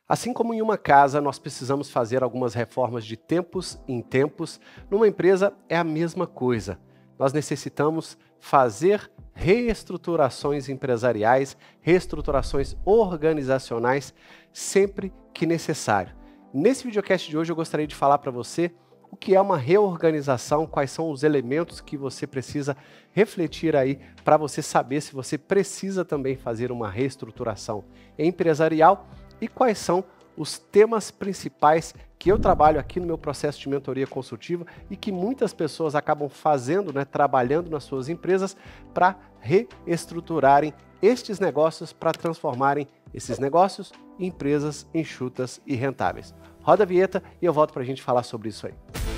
Assim como em uma casa nós precisamos fazer algumas reformas de tempos em tempos, numa empresa é a mesma coisa. Nós necessitamos fazer reestruturações empresariais, reestruturações organizacionais sempre que necessário. Nesse videocast de hoje eu gostaria de falar para você o que é uma reorganização, quais são os elementos que você precisa refletir aí para você saber se você precisa também fazer uma reestruturação empresarial e quais são os temas principais que eu trabalho aqui no meu processo de mentoria consultiva e que muitas pessoas acabam fazendo, trabalhando nas suas empresas para reestruturarem estes negócios, para transformarem esses negócios em empresas enxutas e rentáveis. Roda a vinheta e eu volto para a gente falar sobre isso aí.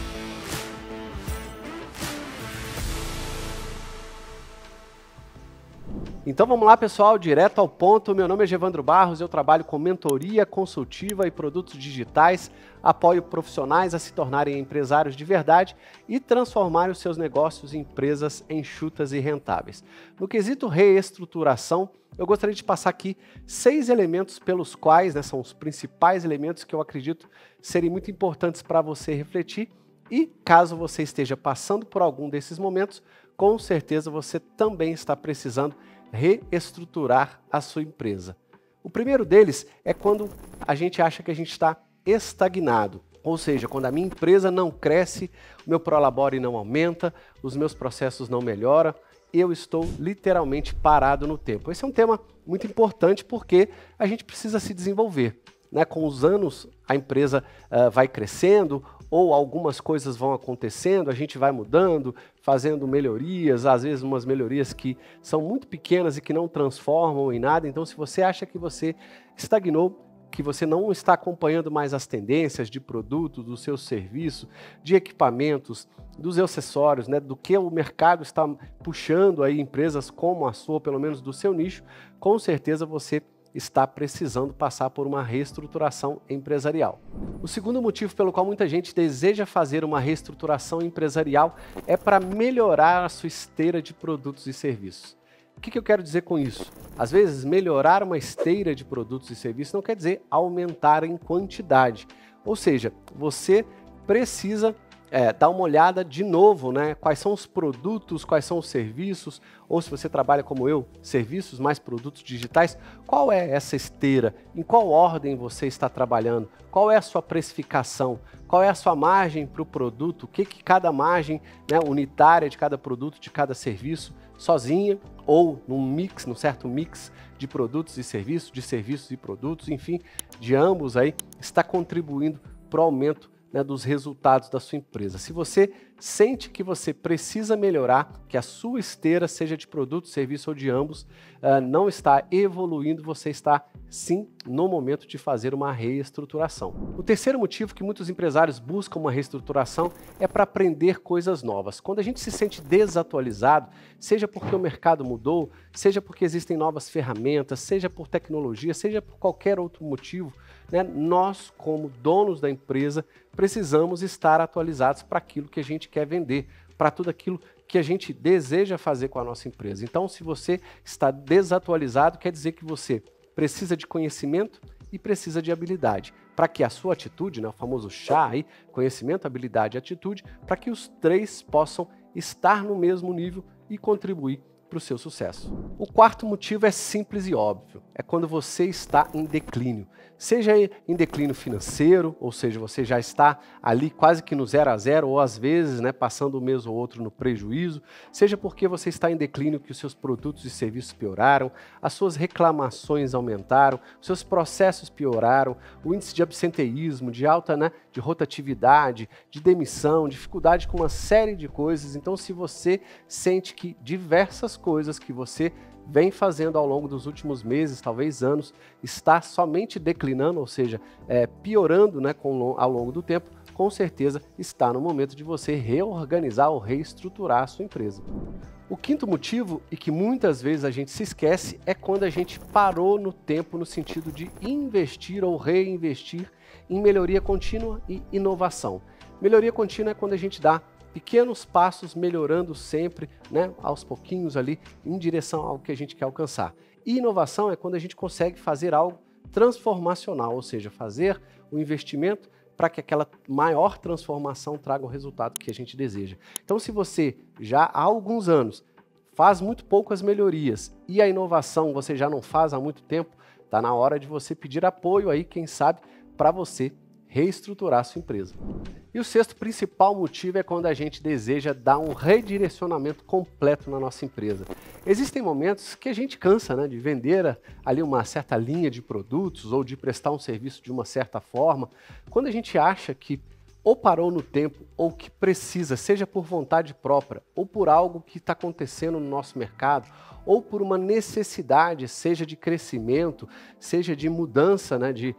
Então vamos lá, pessoal, direto ao ponto. Meu nome é Gevandro Barros, eu trabalho com mentoria consultiva e produtos digitais, apoio profissionais a se tornarem empresários de verdade e transformarem os seus negócios em empresas enxutas e rentáveis. No quesito reestruturação, eu gostaria de passar aqui 6 elementos pelos quais, são os principais elementos que eu acredito serem muito importantes para você refletir e caso você esteja passando por algum desses momentos, com certeza você também está precisando reestruturar a sua empresa. O primeiro deles é quando a gente acha que a gente está estagnado, ou seja, quando a minha empresa não cresce, o meu prolabore não aumenta, os meus processos não melhoram, eu estou literalmente parado no tempo. Esse é um tema muito importante porque a gente precisa se desenvolver. Com os anos a empresa vai crescendo ou algumas coisas vão acontecendo, a gente vai mudando, fazendo melhorias, às vezes umas melhorias que são muito pequenas e que não transformam em nada. Então, se você acha que você estagnou, que você não está acompanhando mais as tendências de produto, do seu serviço, de equipamentos, dos acessórios, do que o mercado está puxando aí empresas como a sua, pelo menos do seu nicho, com certeza você está precisando passar por uma reestruturação empresarial. O segundo motivo pelo qual muita gente deseja fazer uma reestruturação empresarial é para melhorar a sua esteira de produtos e serviços. O que eu quero dizer com isso? Às vezes, melhorar uma esteira de produtos e serviços não quer dizer aumentar em quantidade. Ou seja, você precisa dar uma olhada de novo, quais são os produtos, quais são os serviços, ou se você trabalha como eu, serviços mais produtos digitais, qual é essa esteira, em qual ordem você está trabalhando, qual é a sua precificação, qual é a sua margem para o produto, o que cada margem unitária de cada produto, de cada serviço, sozinha ou num certo mix de produtos e serviços, de serviços e produtos, enfim, de ambos aí, está contribuindo para o aumento dos resultados da sua empresa. Se você sente que você precisa melhorar, que a sua esteira, seja de produto, serviço ou de ambos, não está evoluindo, você está sim no momento de fazer uma reestruturação. O terceiro motivo que muitos empresários buscam uma reestruturação é para aprender coisas novas. Quando a gente se sente desatualizado, seja porque o mercado mudou, seja porque existem novas ferramentas, seja por tecnologia, seja por qualquer outro motivo, nós, como donos da empresa, precisamos estar atualizados para aquilo que a gente quer vender, para tudo aquilo que a gente deseja fazer com a nossa empresa. Então, se você está desatualizado, quer dizer que você precisa de conhecimento e precisa de habilidade, para que a sua atitude, o famoso chá aí, conhecimento, habilidade e atitude, para que os três possam estar no mesmo nível e contribuir para o seu sucesso. O quarto motivo é simples e óbvio, é quando você está em declínio. Seja em declínio financeiro, ou seja, você já está ali quase que no 0 a 0, ou às vezes passando um mês ou outro no prejuízo, seja porque você está em declínio que os seus produtos e serviços pioraram, as suas reclamações aumentaram, os seus processos pioraram, o índice de absenteísmo, de alta de rotatividade, de demissão, dificuldade com uma série de coisas. Então, se você sente que diversas coisas que você vem fazendo ao longo dos últimos meses, talvez anos, está somente declinando, ou seja, piorando ao longo do tempo, com certeza está no momento de você reorganizar ou reestruturar a sua empresa. O quinto motivo, e que muitas vezes a gente se esquece, é quando a gente parou no tempo no sentido de investir ou reinvestir em melhoria contínua e inovação. Melhoria contínua é quando a gente dá pequenos passos, melhorando sempre, aos pouquinhos ali, em direção ao que a gente quer alcançar. E inovação é quando a gente consegue fazer algo transformacional, ou seja, fazer o investimento para que aquela maior transformação traga o resultado que a gente deseja. Então, se você já há alguns anos faz muito poucas melhorias e a inovação você já não faz há muito tempo, está na hora de você pedir apoio aí, quem sabe, para você reestruturar a sua empresa. E o sexto principal motivo é quando a gente deseja dar um redirecionamento completo na nossa empresa. Existem momentos que a gente cansa, né, de vender ali uma certa linha de produtos ou de prestar um serviço de uma certa forma, quando a gente acha que ou parou no tempo ou que precisa, seja por vontade própria ou por algo que está acontecendo no nosso mercado, ou por uma necessidade, seja de crescimento, seja de mudança, né, de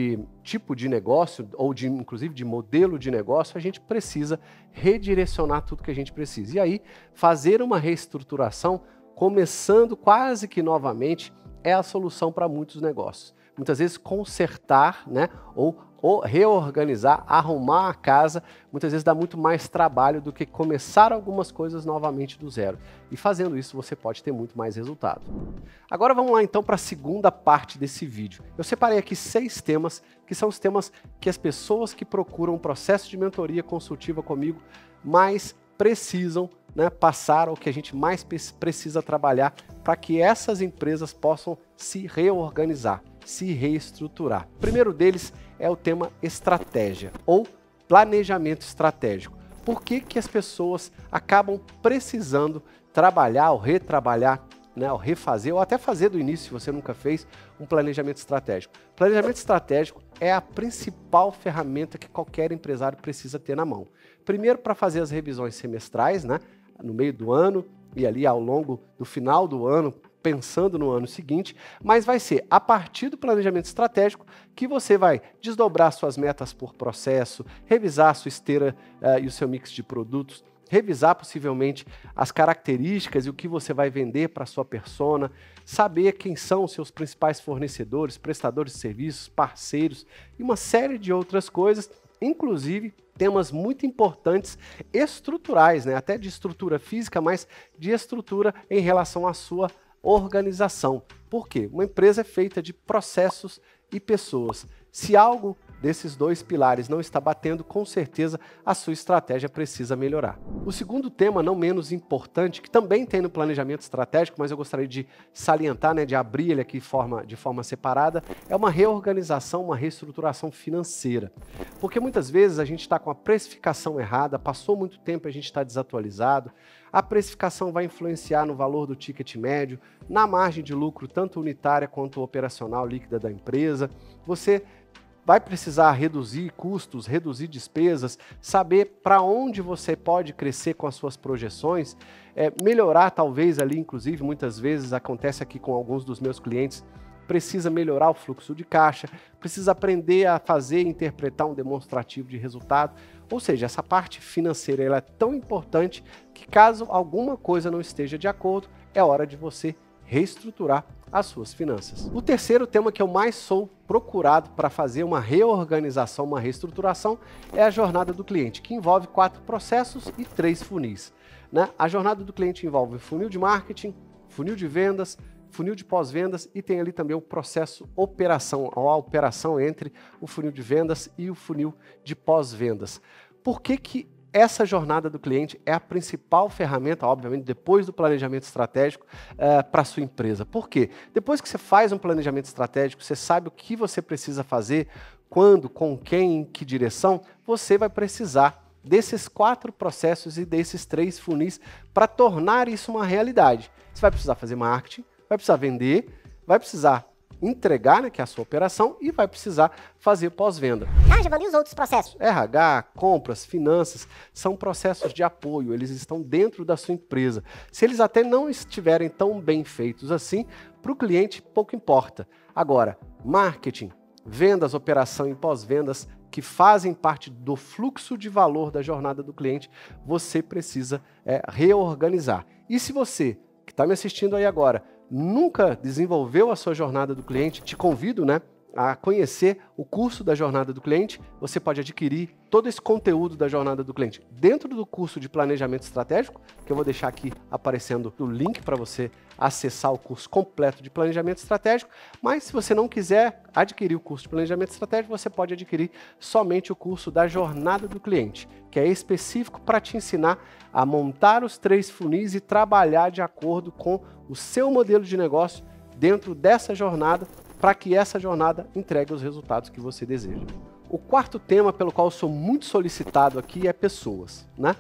tipo de negócio ou inclusive de modelo de negócio, a gente precisa redirecionar tudo que a gente precisa. E aí, fazer uma reestruturação, começando quase que novamente, é a solução para muitos negócios. Muitas vezes consertar, né, ou reorganizar, arrumar a casa, muitas vezes dá muito mais trabalho do que começar algumas coisas novamente do zero. E fazendo isso você pode ter muito mais resultado. Agora vamos lá então para a segunda parte desse vídeo. Eu separei aqui 6 temas, que são os temas que as pessoas que procuram um processo de mentoria consultiva comigo mais precisam, né, passar, ou que a gente mais precisa trabalhar para que essas empresas possam se reorganizar, se reestruturar. O primeiro deles é o tema estratégia ou planejamento estratégico. Por que que as pessoas acabam precisando trabalhar ou retrabalhar, né, ou refazer, ou até fazer do início, se você nunca fez, um planejamento estratégico? Planejamento estratégico é a principal ferramenta que qualquer empresário precisa ter na mão. Primeiro, para fazer as revisões semestrais, né, no meio do ano e ali ao longo do final do ano, pensando no ano seguinte, mas vai ser a partir do planejamento estratégico que você vai desdobrar suas metas por processo, revisar a sua esteira e o seu mix de produtos, revisar possivelmente as características e o que você vai vender para a sua persona, saber quem são os seus principais fornecedores, prestadores de serviços, parceiros e uma série de outras coisas, inclusive temas muito importantes estruturais, né? Até de estrutura física, mas de estrutura em relação à sua organização. Por quê? Uma empresa é feita de processos e pessoas. Se algo desses dois pilares não está batendo, com certeza a sua estratégia precisa melhorar. O segundo tema, não menos importante, que também tem no planejamento estratégico, mas eu gostaria de salientar, né, de abrir ele aqui de forma separada, é uma reorganização, uma reestruturação financeira. Porque muitas vezes a gente está com a precificação errada, passou muito tempo e a gente está desatualizado, a precificação vai influenciar no valor do ticket médio, na margem de lucro, tanto unitária quanto operacional líquida da empresa. Você vai precisar reduzir custos, reduzir despesas, saber para onde você pode crescer com as suas projeções, melhorar talvez ali, inclusive muitas vezes acontece aqui com alguns dos meus clientes, precisa melhorar o fluxo de caixa, precisa aprender a fazer e interpretar um demonstrativo de resultado. Ou seja, essa parte financeira ela é tão importante que caso alguma coisa não esteja de acordo, é hora de você reestruturar as suas finanças. O terceiro tema que eu mais sou procurado para fazer uma reorganização, uma reestruturação, é a jornada do cliente, que envolve 4 processos e 3 funis, né? A jornada do cliente envolve funil de marketing, funil de vendas, funil de pós-vendas e tem ali também o processo operação, ou a operação entre o funil de vendas e o funil de pós-vendas. Por que que essa jornada do cliente é a principal ferramenta, obviamente, depois do planejamento estratégico, para a sua empresa? Por quê? Depois que você faz um planejamento estratégico, você sabe o que você precisa fazer, quando, com quem, em que direção, você vai precisar desses 4 processos e desses 3 funis para tornar isso uma realidade. Você vai precisar fazer marketing, vai precisar vender, vai precisar entregar, né, que é a sua operação, e vai precisar fazer pós-venda. Ah, Giovanni, e os outros processos? RH, compras, finanças, são processos de apoio, eles estão dentro da sua empresa. Se eles até não estiverem tão bem feitos assim, para o cliente pouco importa. Agora, marketing, vendas, operação e pós-vendas, que fazem parte do fluxo de valor da jornada do cliente, você precisa reorganizar. E se você, que está me assistindo aí agora, nunca desenvolveu a sua jornada do cliente, te convido, né, a conhecer o curso da Jornada do Cliente, você pode adquirir todo esse conteúdo da Jornada do Cliente dentro do curso de Planejamento Estratégico, que eu vou deixar aqui aparecendo o link para você acessar o curso completo de Planejamento Estratégico. Mas se você não quiser adquirir o curso de Planejamento Estratégico, você pode adquirir somente o curso da Jornada do Cliente, que é específico para te ensinar a montar os 3 funis e trabalhar de acordo com o seu modelo de negócio dentro dessa jornada, para que essa jornada entregue os resultados que você deseja. O quarto tema pelo qual eu sou muito solicitado aqui é pessoas, né?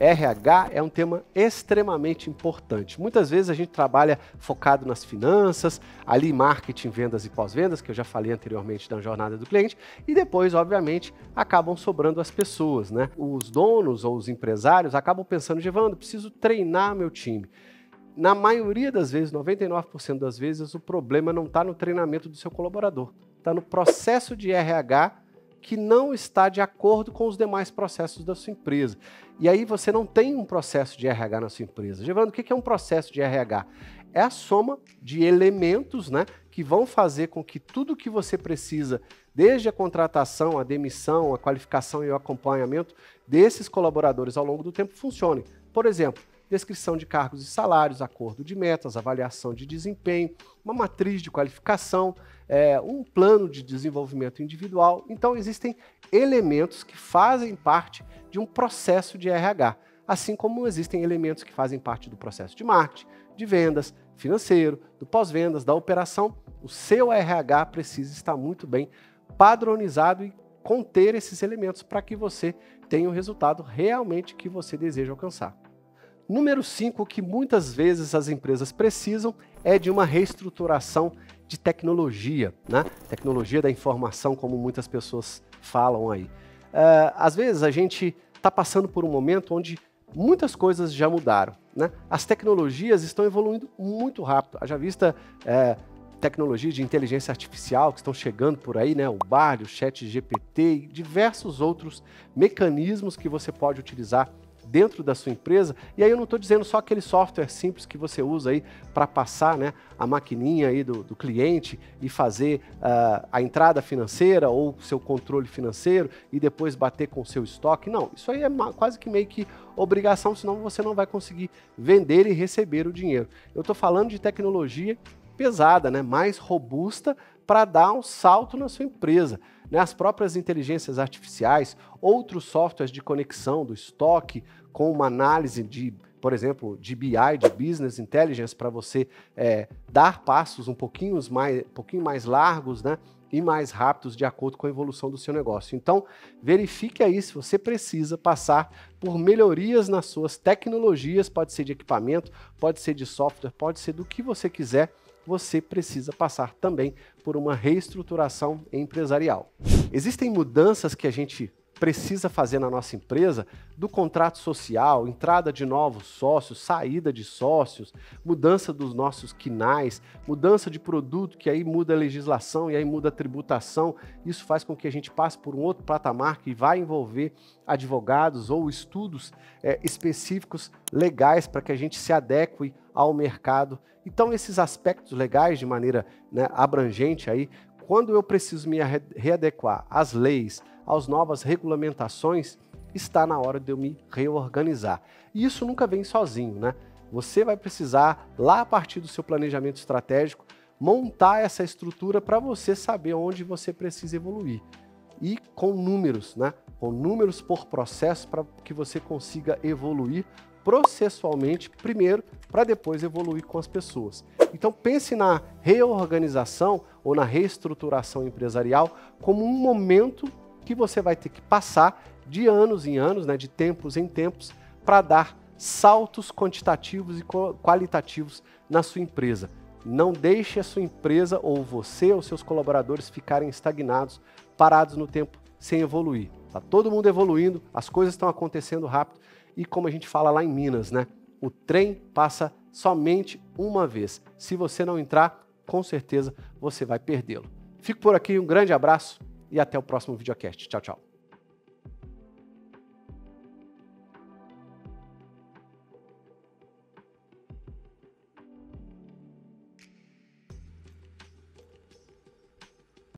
RH é um tema extremamente importante. Muitas vezes a gente trabalha focado nas finanças, ali marketing, vendas e pós-vendas, que eu já falei anteriormente da jornada do cliente, e depois, obviamente, acabam sobrando as pessoas, né? Os donos ou os empresários acabam pensando, Gevandro, preciso treinar meu time. Na maioria das vezes, 99% das vezes, o problema não está no treinamento do seu colaborador, está no processo de RH que não está de acordo com os demais processos da sua empresa. E aí você não tem um processo de RH na sua empresa. Gevandro, o que é um processo de RH? É a soma de elementos, né, que vão fazer com que tudo que você precisa, desde a contratação, a demissão, a qualificação e o acompanhamento desses colaboradores ao longo do tempo funcione. Por exemplo, descrição de cargos e salários, acordo de metas, avaliação de desempenho, uma matriz de qualificação, um plano de desenvolvimento individual. Então, existem elementos que fazem parte de um processo de RH, assim como existem elementos que fazem parte do processo de marketing, de vendas, financeiro, do pós-vendas, da operação. O seu RH precisa estar muito bem padronizado e conter esses elementos para que você tenha o resultado realmente que você deseja alcançar. Número 5, o que muitas vezes as empresas precisam é de uma reestruturação de tecnologia, né? Tecnologia da informação, como muitas pessoas falam aí. Às vezes a gente está passando por um momento onde muitas coisas já mudaram, né? As tecnologias estão evoluindo muito rápido. Haja vista tecnologia de inteligência artificial que estão chegando por aí, né? O Bard, o ChatGPT e diversos outros mecanismos que você pode utilizar dentro da sua empresa. E aí eu não estou dizendo só aquele software simples que você usa aí para passar, né, a maquininha aí do cliente e fazer a entrada financeira ou seu controle financeiro e depois bater com o seu estoque. Não, isso aí é quase que meio que obrigação, senão você não vai conseguir vender e receber o dinheiro. Eu estou falando de tecnologia pesada, né, mais robusta para dar um salto na sua empresa. As próprias inteligências artificiais, outros softwares de conexão do estoque, com uma análise de, por exemplo, de BI, de Business Intelligence, para você dar passos um pouquinho mais largos, né, e mais rápidos de acordo com a evolução do seu negócio. Então, verifique aí se você precisa passar por melhorias nas suas tecnologias, pode ser de equipamento, pode ser de software, pode ser do que você quiser. Você precisa passar também por uma reestruturação empresarial. Existem mudanças que a gente precisa fazer na nossa empresa, do contrato social, entrada de novos sócios, saída de sócios, mudança dos nossos quinais, mudança de produto, que aí muda a legislação e aí muda a tributação. Isso faz com que a gente passe por um outro patamar que vai envolver advogados ou estudos específicos legais para que a gente se adeque ao mercado. Então, esses aspectos legais de maneira, né, abrangente aí, quando eu preciso me readequar às leis, às novas regulamentações, está na hora de eu me reorganizar. E isso nunca vem sozinho, né? Você vai precisar, lá a partir do seu planejamento estratégico, montar essa estrutura para você saber onde você precisa evoluir. E com números, né? Com números por processo para que você consiga evoluir processualmente primeiro, para depois evoluir com as pessoas. Então pense na reorganização ou na reestruturação empresarial como um momento que você vai ter que passar de anos em anos, né, de tempos em tempos, para dar saltos quantitativos e qualitativos na sua empresa. Não deixe a sua empresa ou você ou seus colaboradores ficarem estagnados, parados no tempo, sem evoluir. Está todo mundo evoluindo, as coisas estão acontecendo rápido e, como a gente fala lá em Minas, né, o trem passa somente uma vez. Se você não entrar, com certeza você vai perdê-lo. Fico por aqui, um grande abraço e até o próximo videocast. Tchau, tchau.